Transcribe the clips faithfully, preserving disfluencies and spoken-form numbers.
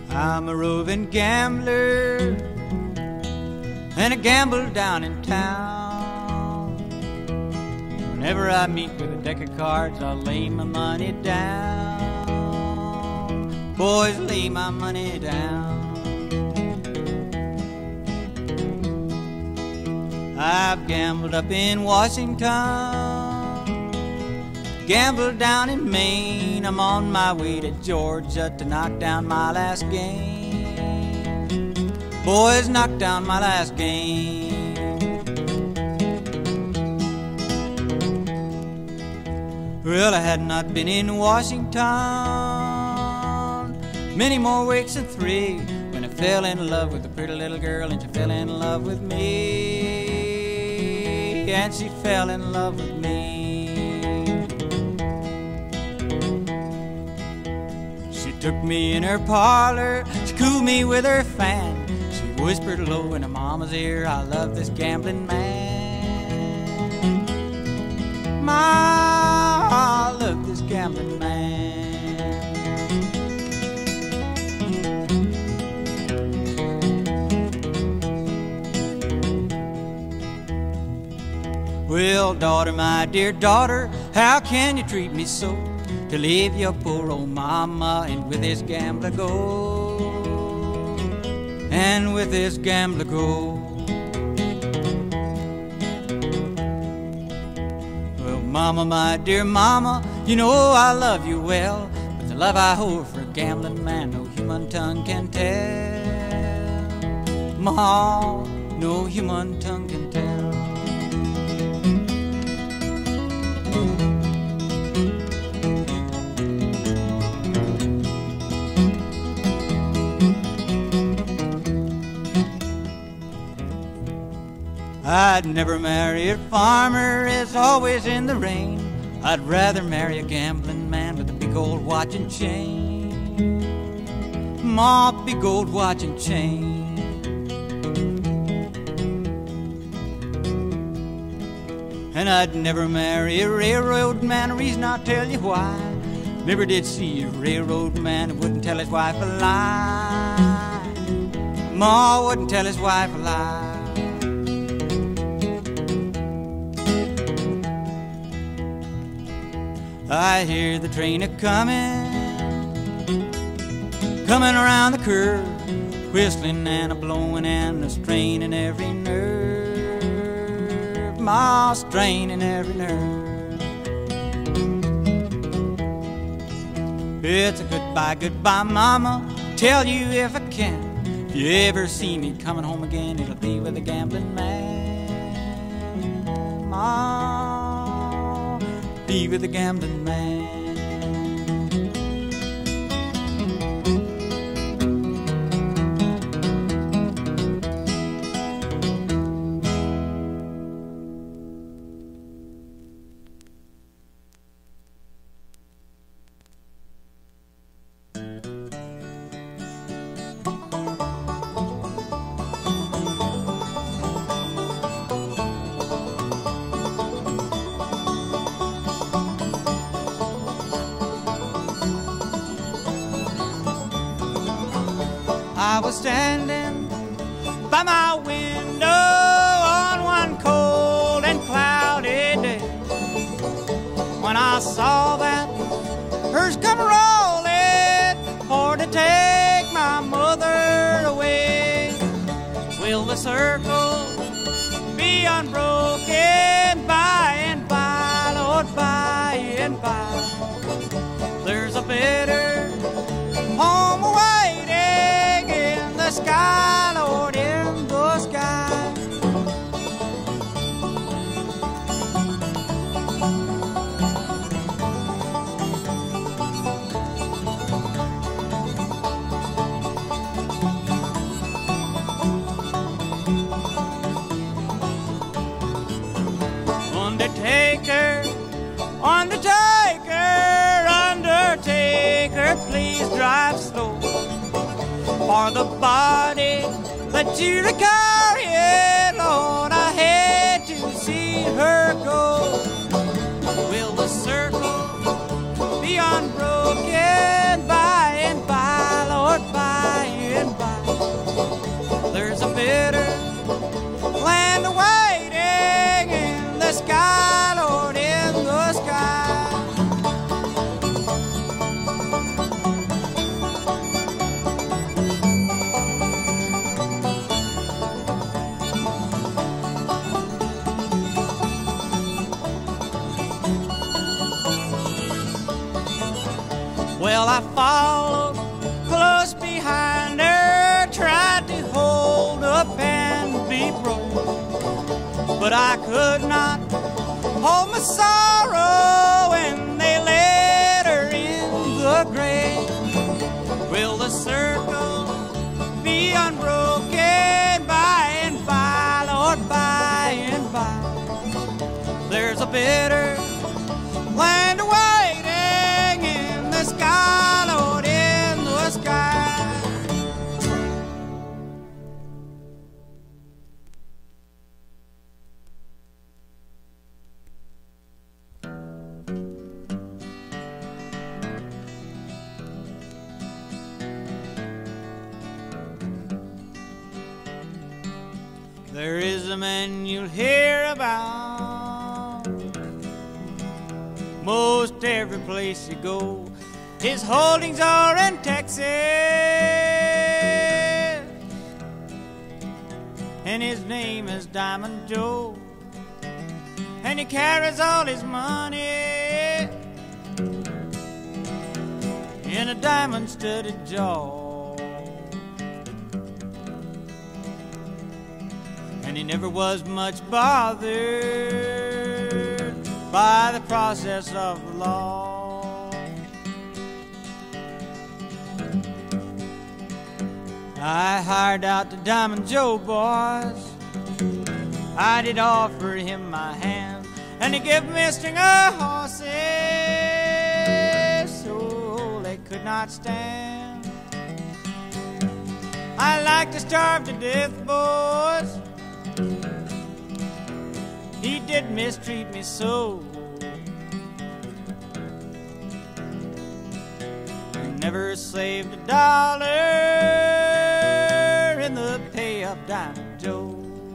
I'm a roving gambler, and I gamble down in town. Whenever I meet with a deck of cards, I'll lay my money down. Boys, lay my money down. I've gambled up in Washington, gambled down in Maine. I'm on my way to Georgia to knock down my last game. Boys, knock down my last game. Well, I had not been in Washington many more weeks than three when I fell in love with a pretty little girl, and she fell in love with me, and she fell in love with me. She took me in her parlor, she cooled me with her fan. She whispered low in her mama's ear, I love this gambling man. My, I love this gambling man. Well, daughter, my dear daughter, how can you treat me so? To leave your poor old mama and with this gambler go, and with this gambler go. Well, mama, my dear mama, you know I love you well, but the love I hold for a gambling man no human tongue can tell. Ma, no human tongue can tell. I'd never marry a farmer, it's always in the rain. I'd rather marry a gambling man with a big old watch and chain. Ma, big old watch and chain. And I'd never marry a railroad man, a reason I'll tell you why. Never did see a railroad man who wouldn't tell his wife a lie. Ma wouldn't tell his wife a lie. I hear the train a-comin', coming around the curve, whistling and a-blowing and a-straining every nerve, ma, straining every nerve. It's a goodbye, goodbye, mama, tell you if I can. If you ever see me coming home again, it'll be with a gambling man, ma, be with a gambling man. I was standing by my window on one cold and cloudy day when I saw that hearse come rolling for to take my mother away. Will the circle be unbroken by and by, Lord, by and by? There's a better home awaiting in the sky, Lord, in the sky. Undertaker, Undertaker, Undertaker, please drive slow, for the body that you're carrying, Lord, I hate to see her go. Will the circle be unbroken by and by, Lord, by Well, I followed close behind her, tried to hold up and be broke, but I could not hold my sorrow when they laid her in the grave. Will the circle be unbroken by and by, Lord, by and by? There's a bitter land waiting in the sky, Lord, in the sky. There is a man you'll hear about most every place you go. His holdings are in Texas, and his name is Diamond Joe, and he carries all his money in a diamond-studded jaw. And he never was much bothered by the process of the law. I hired out to Diamond Joe, boys. I did offer him my hand, and he gave me a string of horses so they could not stand. I like to starve to death, boys. He did mistreat me so. Never saved a dollar in the pay of Diamond Joe.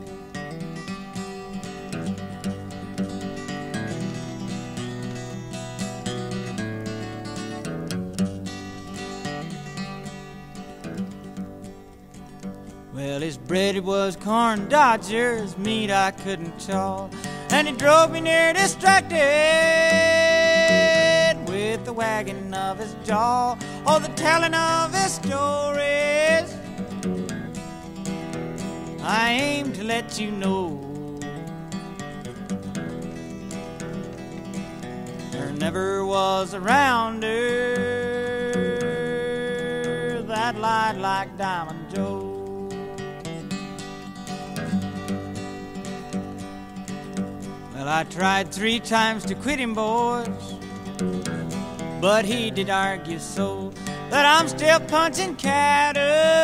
Well, his bread was corn dodgers, meat I couldn't chaw, and he drove me near distracted with the wagging of his jaw, or the telling of his stories. I aim to let you know there never was a rounder that lied like Diamond Joe. Well, I tried three times to quit him, boys, but he did argue so that I'm still punching cattle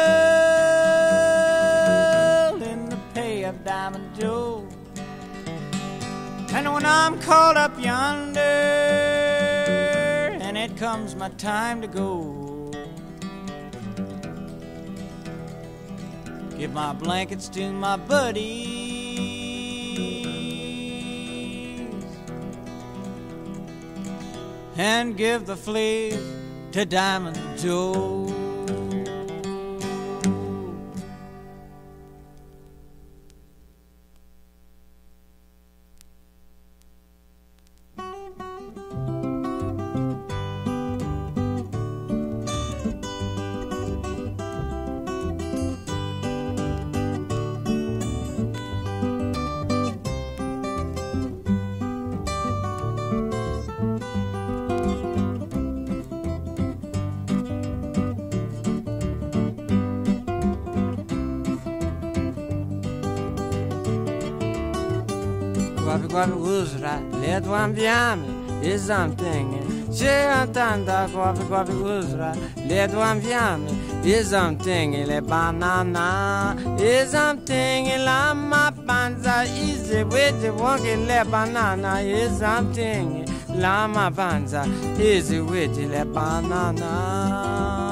in the pay of Diamond Joe. And when I'm called up yonder and it comes my time to go, give my blankets to my buddies and give the fleas to Diamond Joe. Quavi quavi usra, le tuan viame, is something. She antanda quavi quavi usra, le tuan viame, is something. Le banana, is something. La ma panza is a with the walking le banana, is something. La ma panza is a with the banana.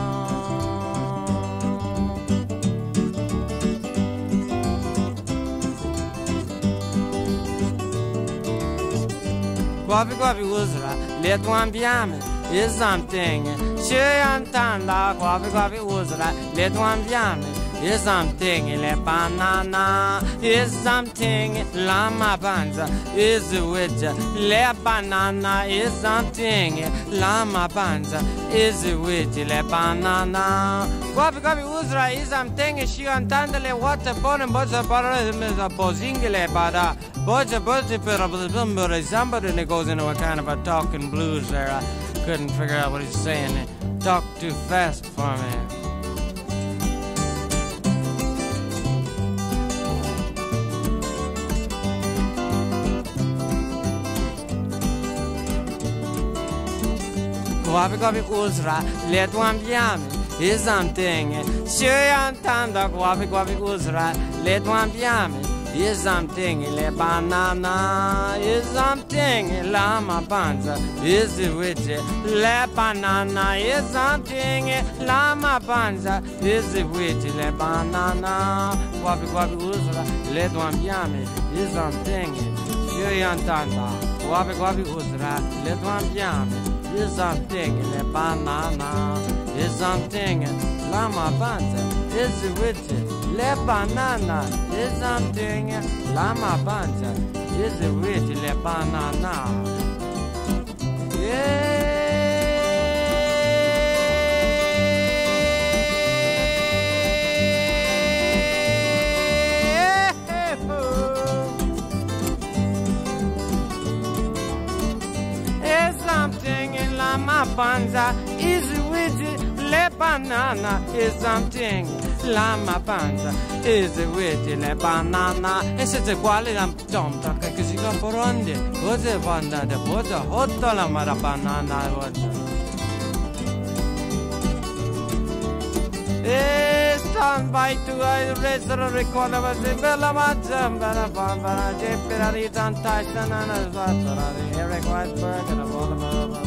Quavi quavi usra, le tuan viame, is something. She antanda quavi quavi usra, le tuan viame, is something le banana, is something lama banza, is with le banana, is something lama banza, is with le banana. Guapi guapi uzra is something she antandele what a bon and boza para bozingile bada, boza boza per a somebody and it goes into a kind of a talking blues there. I couldn't figure out what he's saying. It talked too fast for me. Guapi guapi uzra, le duambiami, is something. Sure antanda guapi guapi uzra, le duambiami, is something. Le banana, is something. Lama panza, is the witch. Le banana, is something. Lama panza, is the witch. Le banana, guapi guapi uzra, le duambiami, is something. Sure antanda guapi guapi uzra, le duambiami. Is something le banana, is something lama banza, is the witch, le banana, is something lama banza, is the witch, le banana. Yeah. My panza is with le banana is something. Lama panza is with le banana. E se te quale la tomta che si caporonde, cosa banda de boza hotto la mara banana water. E stand by to I reserve record of the bella mazam bana bana jepera ritan tyson and as Eric Weisberg and all of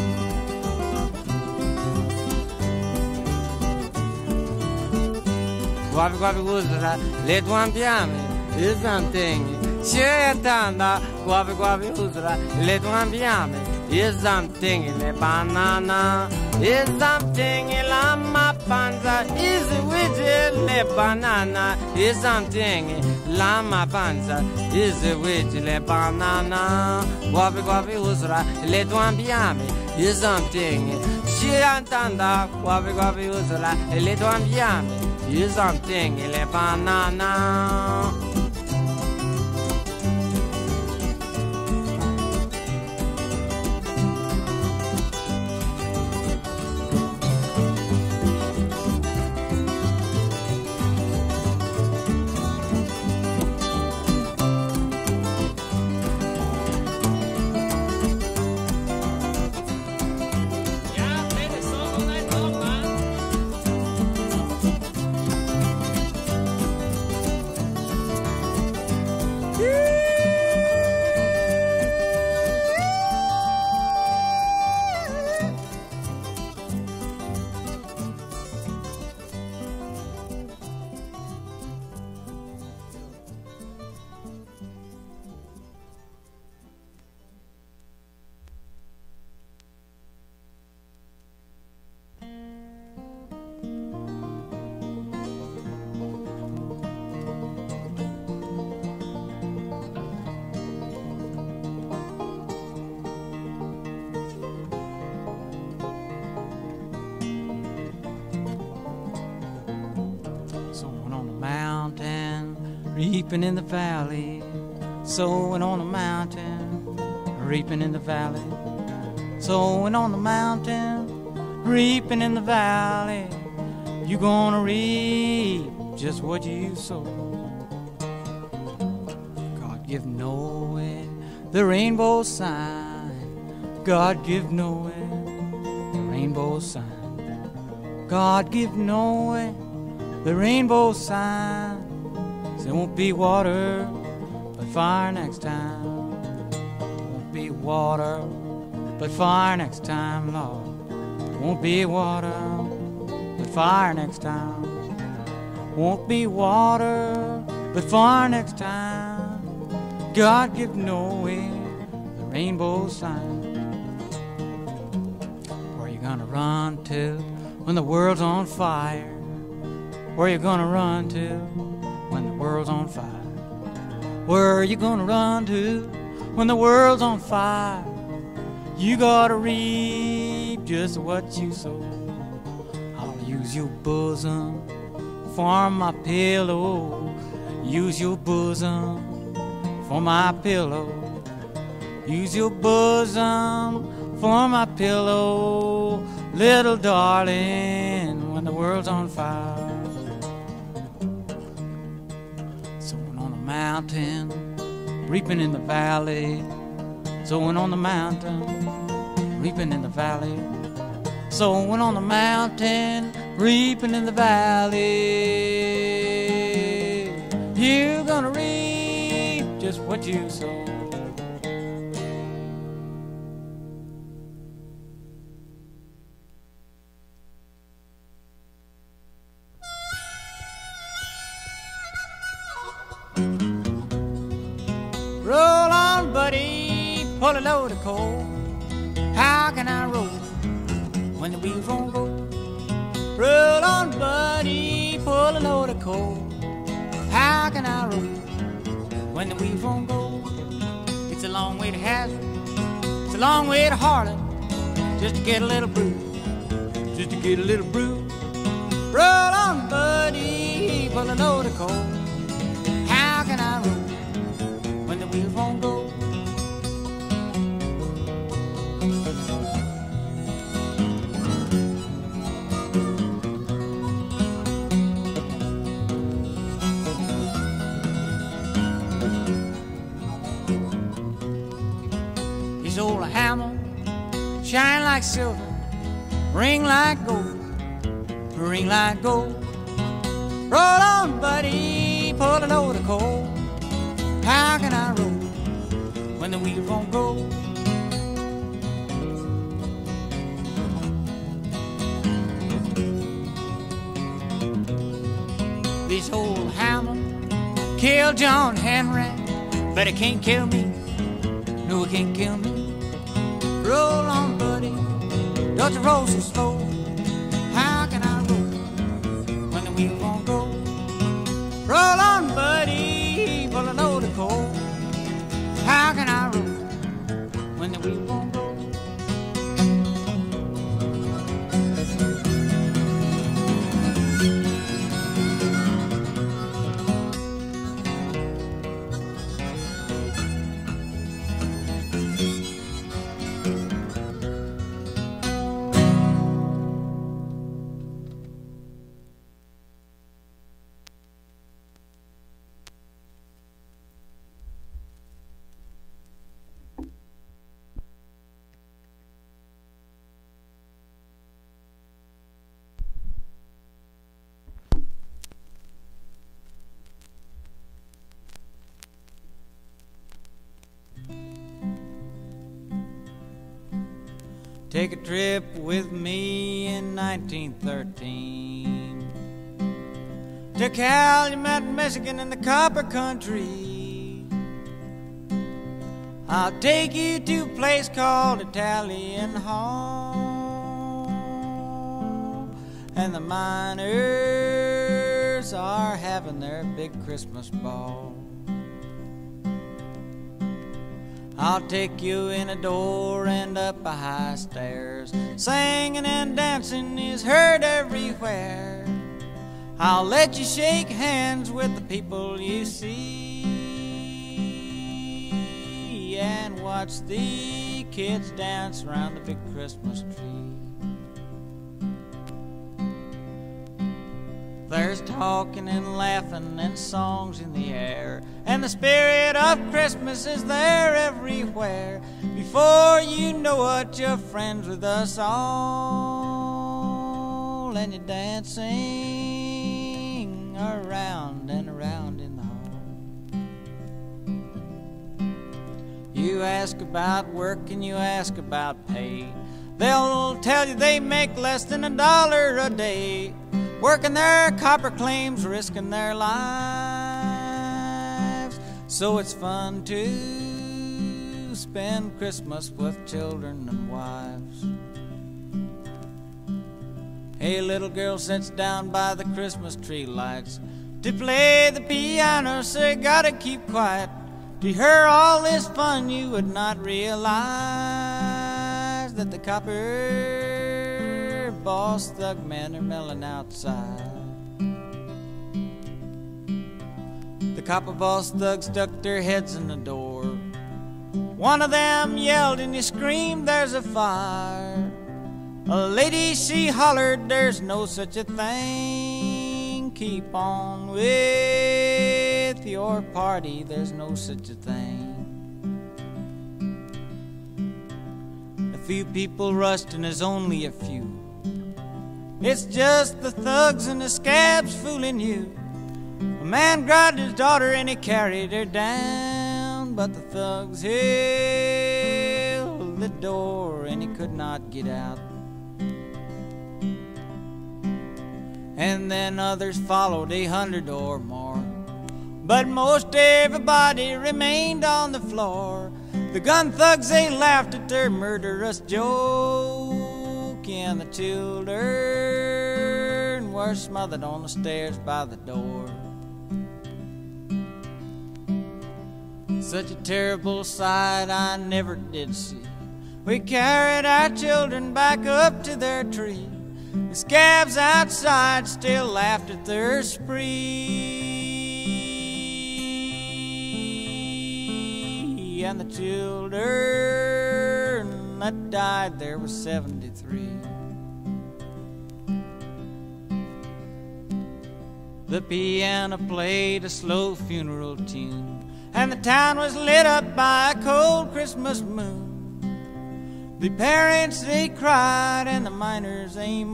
Guapi guapi uzra, le duambiami, is something. Shetanda, guapi guapi uzra, le duambiami, is something. Le banana, is something. Lama panza, is with le banana, is something. Lama panza, is with le banana. Guapi guapi uzra, le duambiami, is something. Shetanda, guapi guapi uzra, le duambiami. Is something le banana. Reaping in the valley, sowing on the mountain, reaping in the valley, sowing on the mountain, reaping in the valley. You gonna reap just what you sow. God give Noah the rainbow sign. God give Noah the rainbow sign. God give Noah the rainbow sign. There won't be water, but fire next time. Won't be water, but fire next time, Lord. Won't be water, but fire next time. Won't be water, but fire next time. God give Noah the rainbow sign. Where you gonna run to when the world's on fire? Where you gonna run to when the world's on fire? Where are you gonna run to when the world's on fire? You gotta reap just what you sow. I'll use your bosom for my pillow. Use your bosom for my pillow. Use your bosom for my pillow, little darling, when the world's on fire. Sowing on the mountain, reaping in the valley. Sowing on the mountain, reaping in the valley. Sowing on the mountain, reaping in the valley. You're gonna reap just what you sow. Roll on, buddy, pull a load of coal. How can I roll when the wheels won't go? Roll on, buddy, pull a load of coal. How can I roll when the wheels won't go? It's a long way to Hazard, it's a long way to Harlan, just to get a little brew, just to get a little brew. Roll on, buddy, pull a load of coal. How can I roll when the wheels won't go? His old hammer shine like silver, ring like gold, ring like gold. Roll on, buddy, pull a load of coal. How can I roll when the wheels won't go? This old hammer killed John Henry, but it can't kill me. No, it can't kill me. Roll on, buddy, don't you roll so slow. How can I roll when the wheels won't go? Roll on, buddy, pull a load of coal. How can I roll when the wheels won't go? Take a trip with me in nineteen thirteen to Calumet, Michigan in the copper country. I'll take you to a place called Italian Hall, and the miners are having their big Christmas ball. I'll take you in a door and up a high stairs. Singing and dancing is heard everywhere. I'll let you shake hands with the people you see and watch the kids dance around the big Christmas tree. There's talking and laughing and songs in the air, and the spirit of Christmas is there everywhere. Before you know it, you're friends with us all, and you're dancing around and around in the hall. You ask about work and you ask about pay. They'll tell you they make less than a dollar a day, working their copper claims, risking their lives. So it's fun to spend Christmas with children and wives. A little girl sits down by the Christmas tree lights to play the piano, so you gotta keep quiet. To her all this fun, you would not realize that the copper boss thug men are milling outside. The copper boss thugs stuck their heads in the door. One of them yelled and he screamed, "There's a fire." A lady, she hollered, "There's no such a thing. Keep on with your party, there's no such a thing." A few people rushed and there's only a few. It's just the thugs and the scabs fooling you. A man grabbed his daughter and he carried her down, but the thugs held the door and he could not get out. And then others followed, a hundred or more, but most everybody remained on the floor. The gun thugs, they laughed at their murderous joke, and the children were smothered on the stairs by the door. Such a terrible sight I never did see. We carried our children back up to their tree. The scabs outside still laughed at their spree, and the children that died there was seventy-three. The piano played a slow funeral tune, and the town was lit up by a cold Christmas moon. The parents, they cried, and the miners, they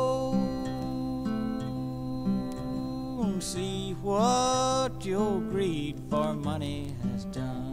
moaned. See what your greed for money has done.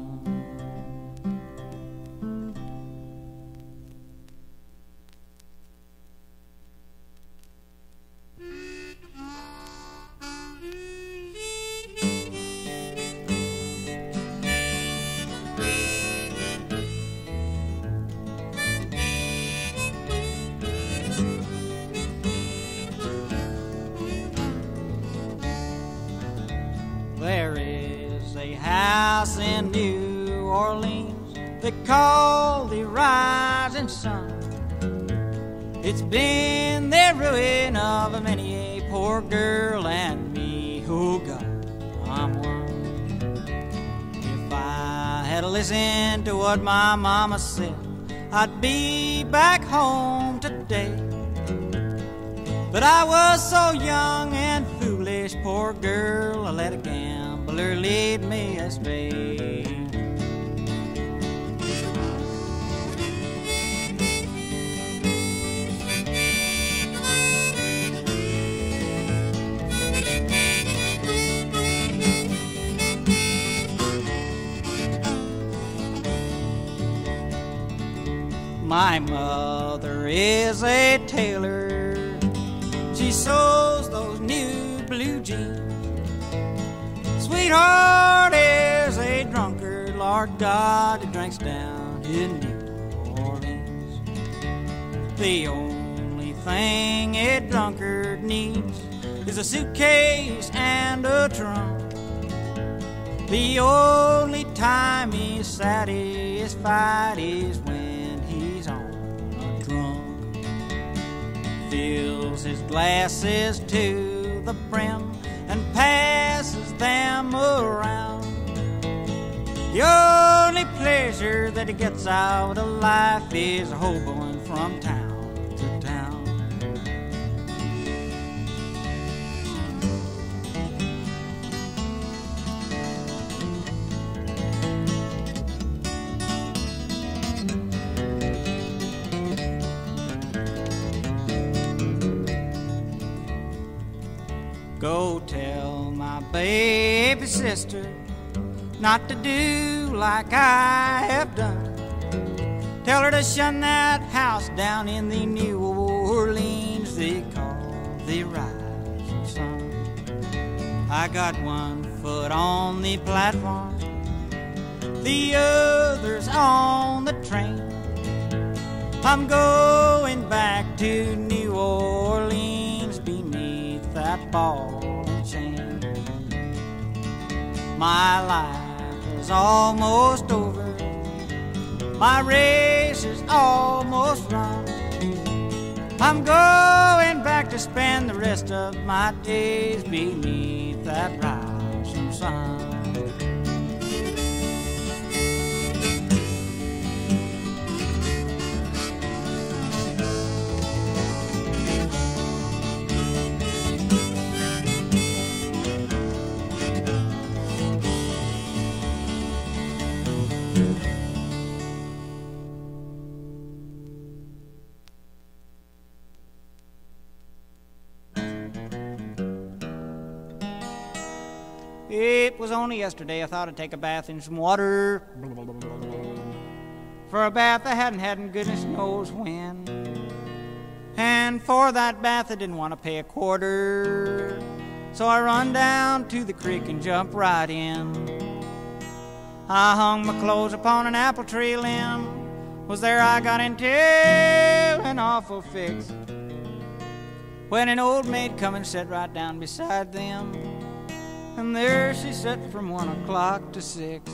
There is a house in New Orleans they call the Rising Sun. It's been the ruin of many a poor girl and me. Oh God, I'm one. If I had listened to what my mama said, I'd be back home today. But I was so young and foolish, poor girl, I let a gambler lead me astray. My mother is a tailor. She sews those new blue jeans. Sweetheart is a drunkard, Lord God, who drinks down in New Orleans. The only thing a drunkard needs is a suitcase and a trunk. The only time he's satisfied is when he's on a drunk. Fills his glasses to the brim and passes them around. The only pleasure that he gets out of life is hoboing from town to town. Go tell my baby sister not to do like I have done. Tell her to shun that house down in the New Orleans they call the Rising Sun. I got one foot on the platform, the other's on the train. I'm going back to New Orleans ball and chain. My life is almost over, my race is almost run. I'm going back to spend the rest of my days beneath that rising sun. It was only yesterday I thought I'd take a bath in some water. For a bath I hadn't had in goodness knows when. And for that bath I didn't want to pay a quarter. So I run down to the creek and jump right in. I hung my clothes upon an apple tree limb. Was there I got into an awful fix, when an old maid come and sat right down beside them. And there she sat from one o'clock to six,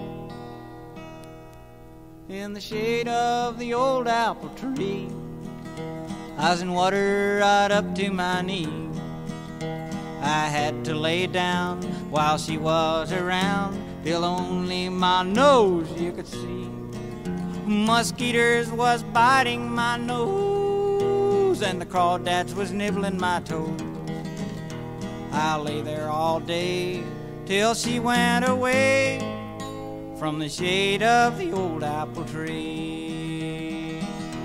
in the shade of the old apple tree. I was in water right up to my knees. I had to lay down while she was around, till only my nose you could see. Mosquitoes was biting my nose, and the crawdads was nibbling my toes. I lay there all day till she went away from the shade of the old apple tree.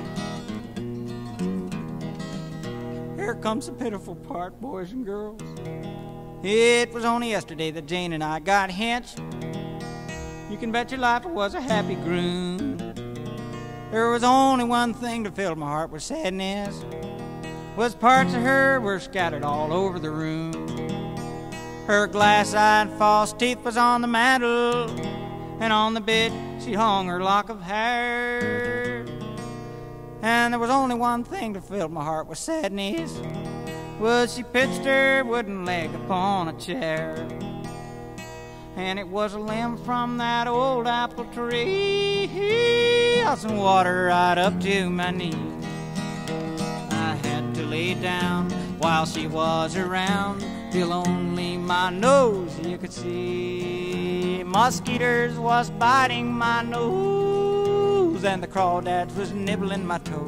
Here comes the pitiful part, boys and girls. It was only yesterday that Jane and I got hitched. You can bet your life it was a happy groom. There was only one thing that filled my heart with sadness, was parts of her were scattered all over the room. Her glass-eyed false teeth was on the mantel, and on the bed she hung her lock of hair. And there was only one thing that filled my heart with sadness, was she pitched her wooden leg upon a chair. And it was a limb from that old apple tree. I was in water right up to my knees. I had to lay down while she was around, till only my nose you could see. Mosquitoes was biting my nose, and the crawdads was nibbling my toes.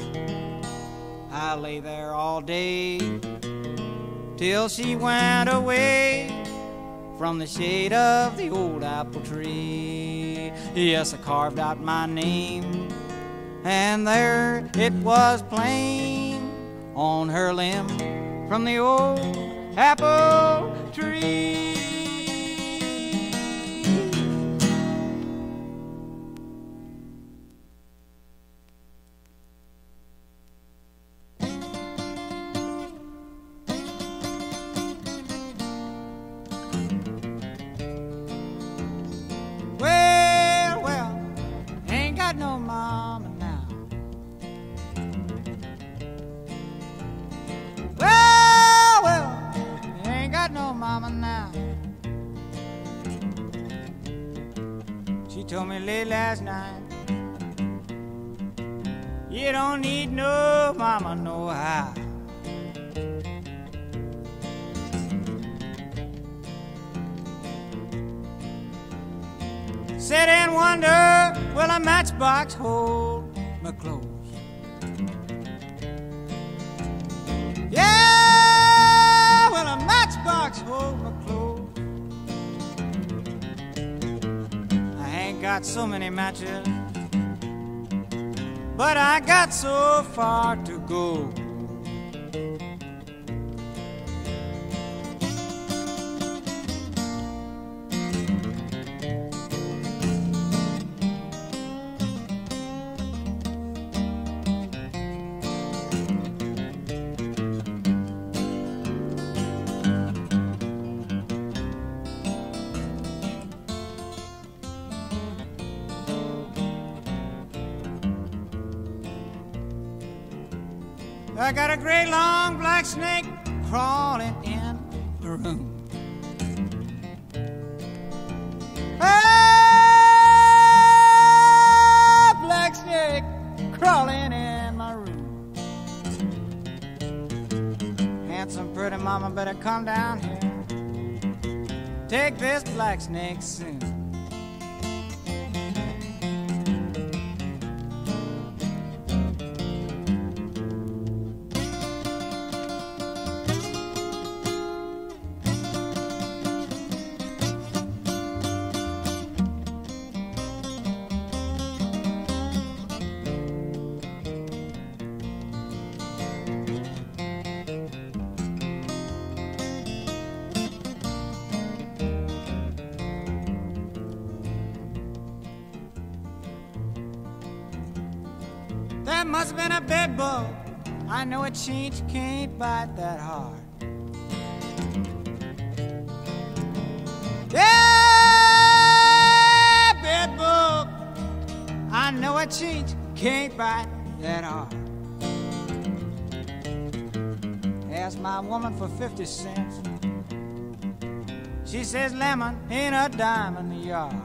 I lay there all day till she went away from the shade of the old apple tree. Yes, I carved out my name, and there it was plain on her limb from the old apple tree. Well, well, ain't got no mama now. Well, well, ain't got no mama now. She told me late last night, you don't need no mama no how. Sit and wonder, will a matchbox hold my clothes? Yeah, will a matchbox hold my clothes? I ain't got so many matches, but I got so far to go. I got a great long black snake crawling in the room. Ah, black snake crawling in my room. Handsome, pretty mama, better come down here. Take this black snake soon. That must have been a bed bug. I know a chinch can't bite that hard. Yeah, bed bug. I know a chinch can't bite that hard. Asked my woman for fifty cents. She says lemon ain't a dime in the yard.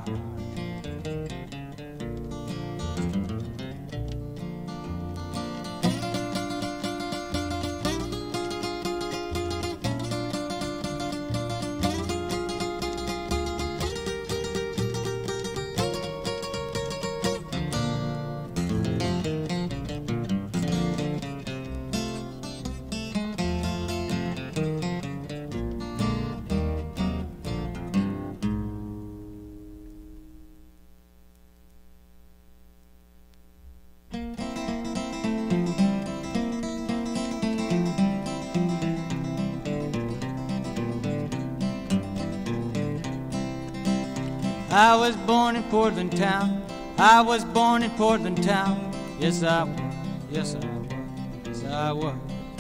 I was born in Portland town. I was born in Portland town. Yes, I was. Yes, I was. Yes, I was.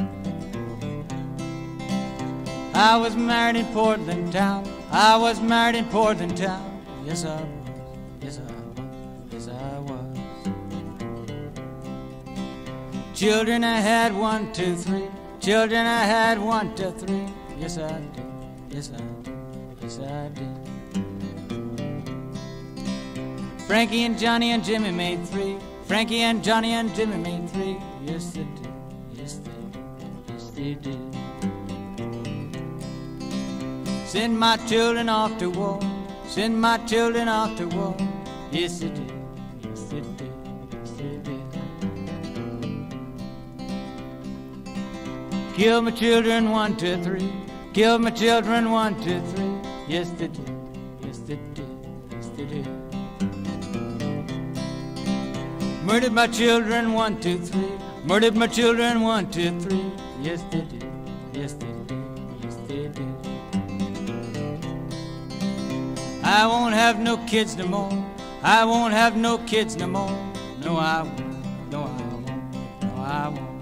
I was married in Portland town. I was married in Portland town. Yes, I was. Yes, I was. Yes, I was. Children I had one, two, three. Children I had one, two, three. Yes, I did. Yes, I did. Yes, I did. Frankie and Johnny and Jimmy made three. Frankie and Johnny and Jimmy made three. Yes, they did. Yes, they did. Yes, they did. Send my children off to war. Send my children off to war. Yes, they did. Yes, they did. Yes, they did. Kill my children, one, two, three. Kill my children, one, two, three. Yes, they did. Yes, they did. Yes, they did. Murdered my children, one, two, three. Murdered my children, one, two, three. Yes, they did. Yes, they did. Yes, they did. I won't have no kids no more. I won't have no kids no more. No, I won't. No, I won't. No, I won't.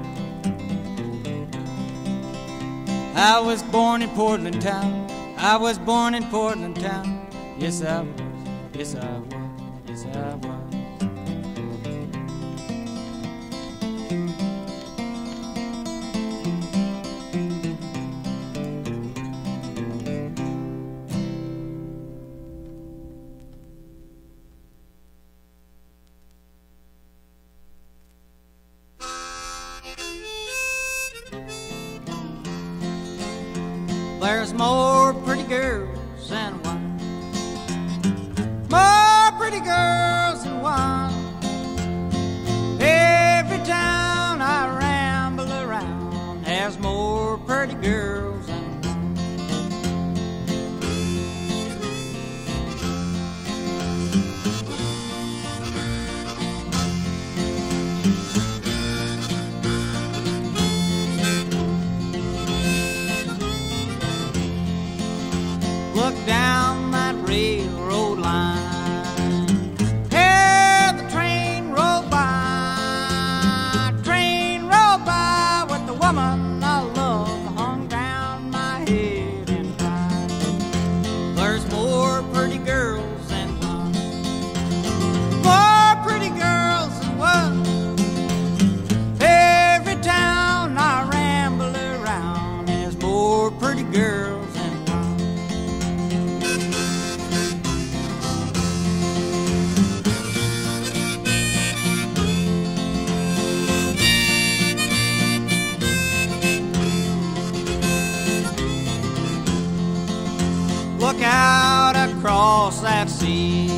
I was born in Portland town. I was born in Portland town. Yes, I was. Yes, I was. Yes, I was. There's more pretty girls than one. More pretty girls than one. Every town I ramble around has more pretty girls than one. Look down that railroad line. Hear the train roll by. Train roll by with the woman I love hung down across that sea.